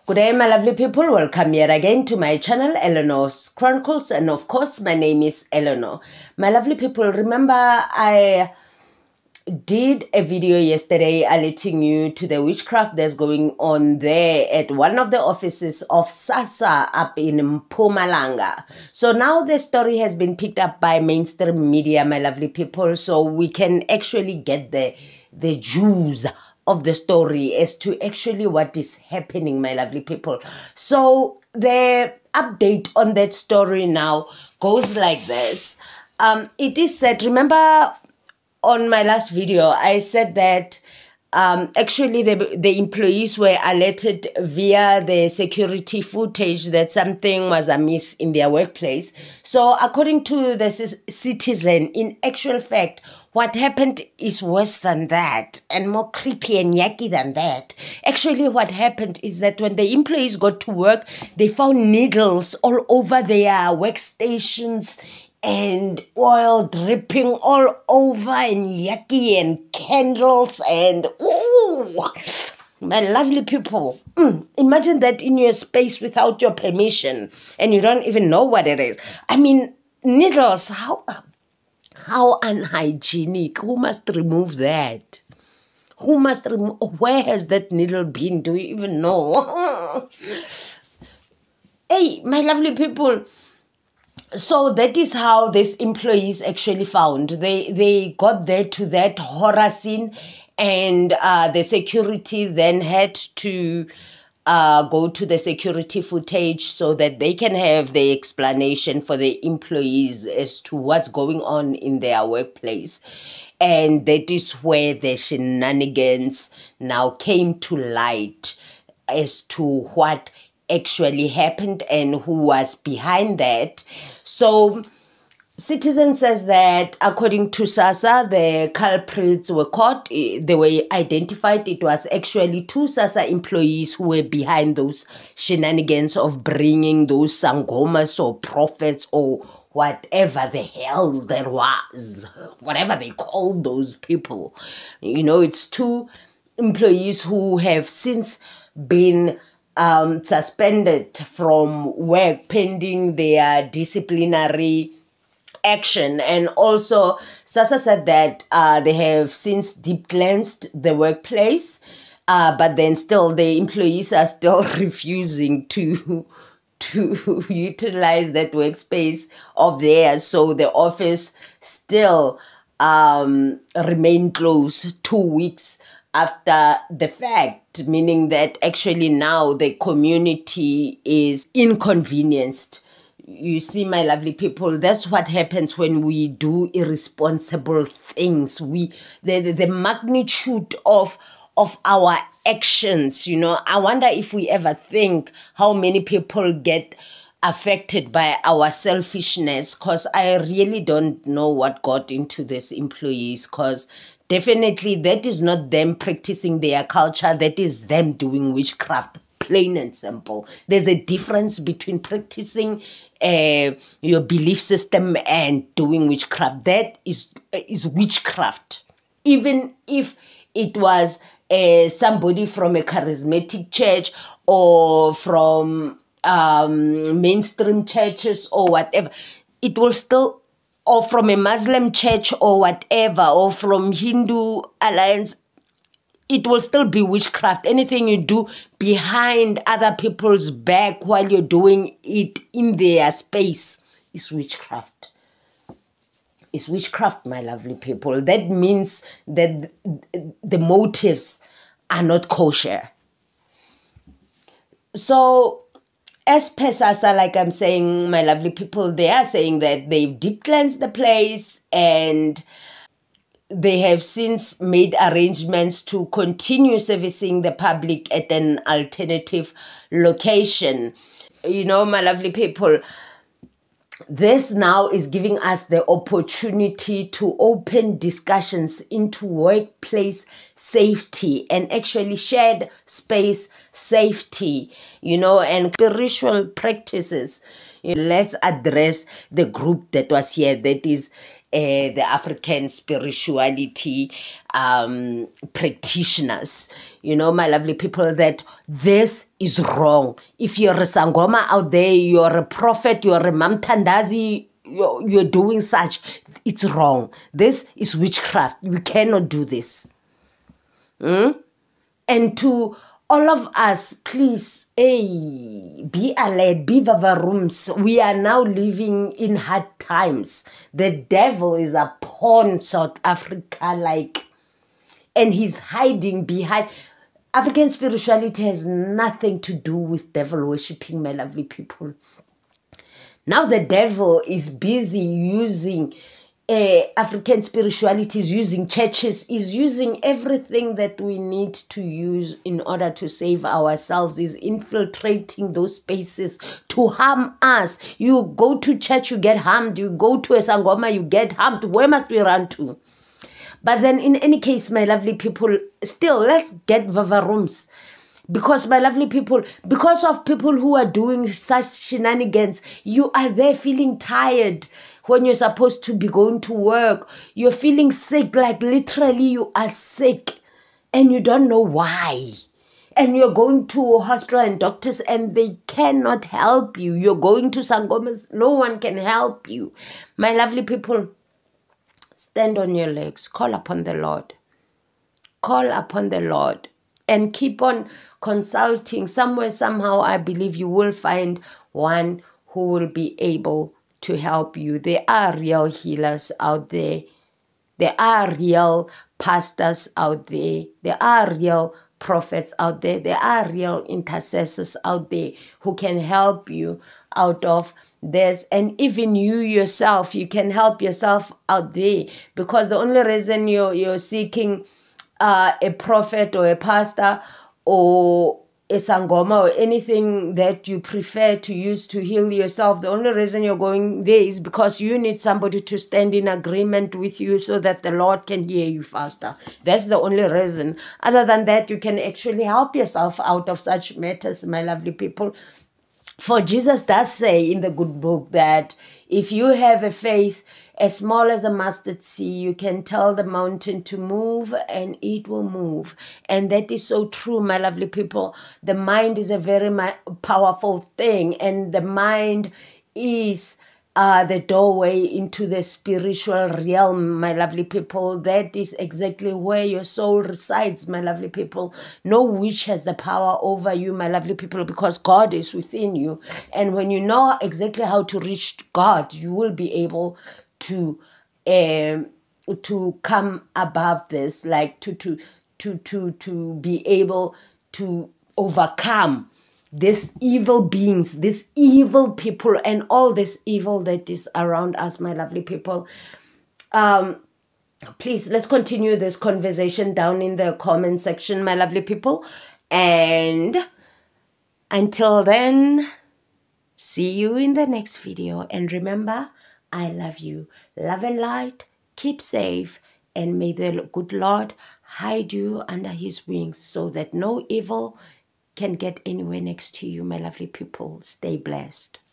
Good day, my lovely people. Welcome here again to my channel, Eleanor's Chronicles. And of course, my name is Eleanor. My lovely people, remember I did a video yesterday alerting you to the witchcraft that's going on there at one of the offices of SASSA up in Mpumalanga. So now the story has been picked up by mainstream media, my lovely people, so we can actually get the juice of the story as to actually what is happening, my lovely people. So the update on that story now goes like this. It is said, remember on my last video, I said that actually the employees were alerted via the security footage that something was amiss in their workplace. So according to the Citizen, in actual fact, what happened is worse than that and more creepy and yucky than that. Actually, what happened is that when the employees got to work, they found needles all over their workstations and oil dripping all over and yucky and candles and ooh, my lovely people. Imagine that in your space without your permission and you don't even know what it is. I mean, needles, how unhygienic. Who must remove that? Who must remove? Where has that needle been? Do you even know? Hey, my lovely people. So that is how these employees actually found. They got there to that horror scene, and the security then had to go to the security footage so that they can have the explanation for the employees as to what's going on in their workplace. And that is where the shenanigans now came to light as to what actually happened and who was behind that. So Citizen says that according to SASSA, the culprits were caught. They were identified. It was actually two SASSA employees who were behind those shenanigans of bringing those sangomas or prophets or whatever the hell there was, whatever they called those people. You know, it's two employees who have since been suspended from work pending their disciplinary action. And also SASSA said that they have since deep cleansed the workplace, but then still the employees are still refusing to utilize that workspace of theirs. So the office still remain closed 2 weeks after the fact, meaning that actually now the community is inconvenienced. You see, my lovely people, that's what happens when we do irresponsible things. The magnitude of our actions, you know, I wonder if we ever think how many people get affected by our selfishness, because I really don't know what got into these employees, because definitely that is not them practicing their culture, that is them doing witchcraft. Plain and simple. There's a difference between practicing your belief system and doing witchcraft. That is witchcraft. Even if it was somebody from a charismatic church or from mainstream churches or whatever, it will still, or from a Muslim church or whatever, or from Hindu Alliance, it will still be witchcraft. Anything you do behind other people's back while you're doing it in their space is witchcraft. It's witchcraft, my lovely people. That means that the motives are not kosher. So as per SASSA, like I'm saying, my lovely people, they are saying that they've deep cleansed the place and they have since made arrangements to continue servicing the public at an alternative location. You know, my lovely people, this now is giving us the opportunity to open discussions into workplace safety and actually shared space safety, you know, and spiritual practices. Let's address the group that was here, that is the African spirituality practitioners, you know, my lovely people, that this is wrong. If you're a Sangoma out there, you're a prophet, you're a Mamtandazi, you're doing such, it's wrong. This is witchcraft. We cannot do this. And to all of us, please, be alert, be vavarums. We are now living in hard times. The devil is upon South Africa, and he's hiding behind. African spirituality has nothing to do with devil worshipping, my lovely people. Now the devil is busy using African spirituality, is using churches, is using everything that we need to use in order to save ourselves, is infiltrating those spaces to harm us. You go to church, you get harmed. You go to a Sangoma, you get harmed. Where must we run to? But then in any case, my lovely people, still, let's get vavarums. Because, my lovely people, because of people who are doing such shenanigans, you are there feeling tired when you're supposed to be going to work. You're feeling sick, like literally you are sick, and you don't know why. And you're going to a hospital and doctors, and they cannot help you. You're going to Sangomas, no one can help you. My lovely people, stand on your legs, call upon the Lord. Call upon the Lord. And keep on consulting. Somewhere, somehow, I believe you will find one who will be able to help you. There are real healers out there. There are real pastors out there. There are real prophets out there. There are real intercessors out there who can help you out of this. And even you yourself, you can help yourself out there. Because the only reason you're seeking a prophet or a pastor or a Sangoma or anything that you prefer to use to heal yourself, the only reason you're going there is because you need somebody to stand in agreement with you so that the Lord can hear you faster. That's the only reason. Other than that, you can actually help yourself out of such matters, my lovely people. For Jesus does say in the good book that if you have a faith as small as a mustard seed, you can tell the mountain to move and it will move. And that is so true, my lovely people. The mind is a very powerful thing, and the mind is the doorway into the spiritual realm, my lovely people. That is exactly where your soul resides, my lovely people. No witch has the power over you, my lovely people, because God is within you. And when you know exactly how to reach God, you will be able to come above this, like to be able to overcome these evil beings, these evil people, and all this evil that is around us, my lovely people. Please, let's continue this conversation down in the comment section, my lovely people. And until then, see you in the next video. And remember, I love you. Love and light. Keep safe. And may the good Lord hide you under his wings so that no evil can get anywhere next to you, my lovely people. Stay blessed.